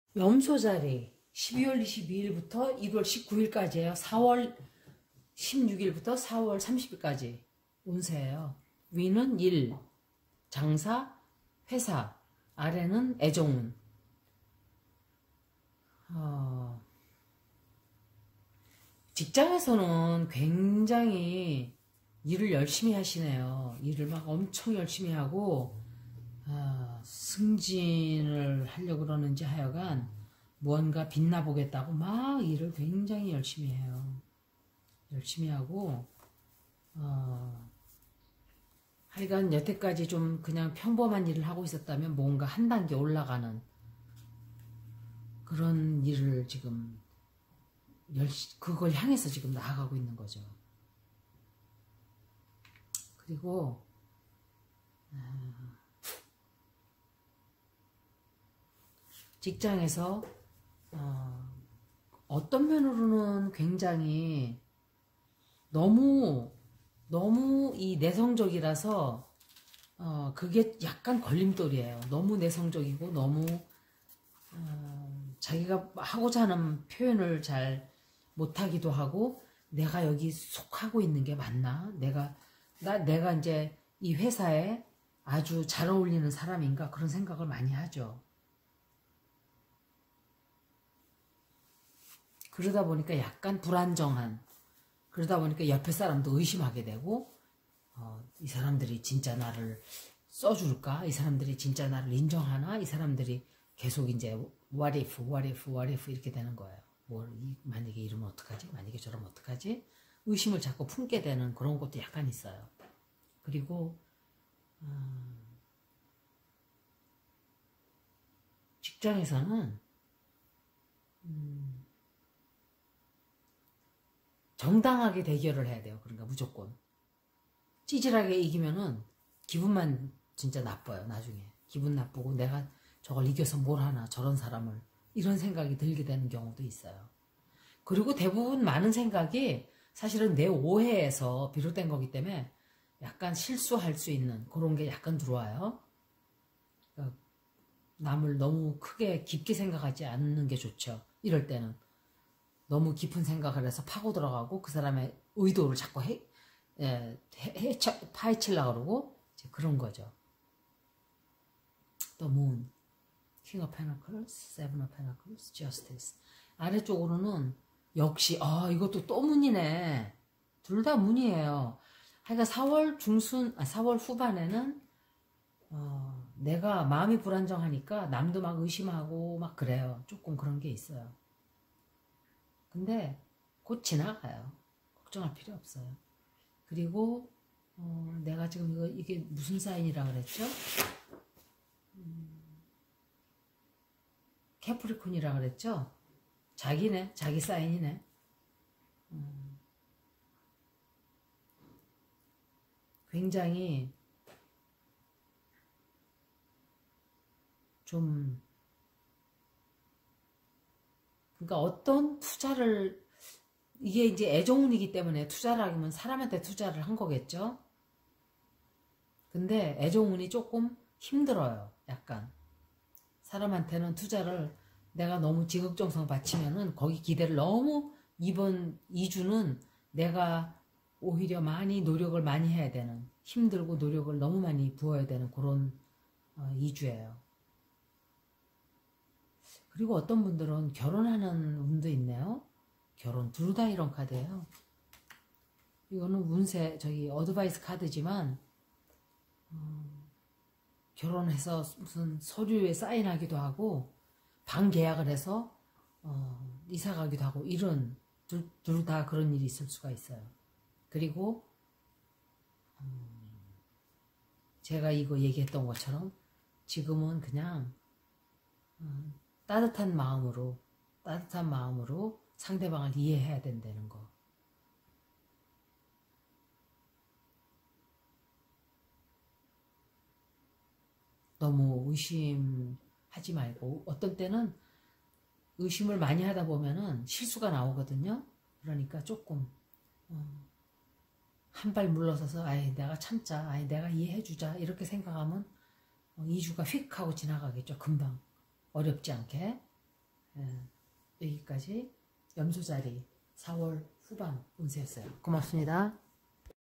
염소자리 12월 22일부터 1월 19일까지예요. 4월 16일부터 4월 30일까지 운세예요. 위는 일, 장사, 회사, 아래는 애정운. 직장에서는 굉장히 일을 열심히 하시네요. 일을 막 엄청 열심히 하고 승진을 하려고 그러는지 하여간 무언가 빛나 보겠다고 막 일을 굉장히 열심히 해요. 열심히 하고 하여간 여태까지 좀 그냥 평범한 일을 하고 있었다면 뭔가 한 단계 올라가는 그런 일을 지금 그걸 향해서 지금 나아가고 있는 거죠. 그리고 직장에서 어떤 면으로는 굉장히 너무 이 내성적이라서 그게 약간 걸림돌이에요. 너무 내성적이고 너무 자기가 하고자 하는 표현을 잘 못하기도 하고 내가 여기 속하고 있는 게 맞나? 내가 이제 이 회사에 아주 잘 어울리는 사람인가? 그런 생각을 많이 하죠. 그러다 보니까 약간 불안정한, 그러다 보니까 옆에 사람도 의심하게 되고 이 사람들이 진짜 나를 써줄까? 이 사람들이 진짜 나를 인정하나? 이 사람들이 계속 이제 what if 이렇게 되는 거예요. 만약에 이러면 어떡하지? 만약에 저러면 어떡하지? 의심을 자꾸 품게 되는 그런 것도 약간 있어요. 그리고 직장에서는 정당하게 대결을 해야 돼요. 그러니까 무조건 찌질하게 이기면은 기분만 진짜 나빠요. 나중에 기분 나쁘고 내가 저걸 이겨서 뭘 하나 저런 사람을 이런 생각이 들게 되는 경우도 있어요. 그리고 대부분 많은 생각이 사실은 내 오해에서 비롯된 거기 때문에 약간 실수할 수 있는 그런 게 약간 들어와요. 그러니까 남을 너무 크게 깊게 생각하지 않는 게 좋죠. 이럴 때는 너무 깊은 생각을 해서 파고 들어가고 그 사람의 의도를 자꾸 파헤치려고 그러고 이제 그런 거죠. The Moon, King of Pentacles, Seven of Pentacles, Justice. 아래쪽으로는 역시 이것도 또 문이네. 둘 다 문이에요. 하여간 4월 후반에는 내가 마음이 불안정하니까 남도 막 의심하고 막 그래요. 조금 그런 게 있어요. 근데 곧 지나가요. 걱정할 필요 없어요. 그리고 내가 지금 이게 무슨 사인이라 그랬죠? 캐프리콘이라 그랬죠? 자기네, 자기 사인이네. 굉장히 좀 그러니까 어떤 투자를 이게 이제 애정운이기 때문에 투자를 하면 사람한테 투자를 한 거겠죠? 근데 애정운이 조금 힘들어요. 약간 사람한테는 투자를 내가 너무 지극정성 바치면은 거기 기대를 너무 이번 2주는 내가 오히려 많이 노력을 많이 해야 되는 힘들고 노력을 너무 많이 부어야 되는 그런 2주예요. 그리고 어떤 분들은 결혼하는 운도 있네요. 결혼 둘 다 이런 카드예요. 이거는 운세 어드바이스 카드지만 결혼해서 무슨 서류에 사인하기도 하고 방 계약을 해서 이사 가기도 하고 이런 둘 다 그런 일이 있을 수가 있어요. 그리고 제가 이거 얘기했던 것처럼 지금은 그냥 따뜻한 마음으로 상대방을 이해해야 된다는 거. 너무 의심하지 말고 어떤 때는 의심을 많이 하다 보면은 실수가 나오거든요. 그러니까 조금 한 발 물러서서 내가 참자, 내가 이해해주자 이렇게 생각하면 2주가 휙 하고 지나가겠죠. 금방 어렵지 않게. 여기까지 염소자리 4월 후반 운세였어요. 고맙습니다.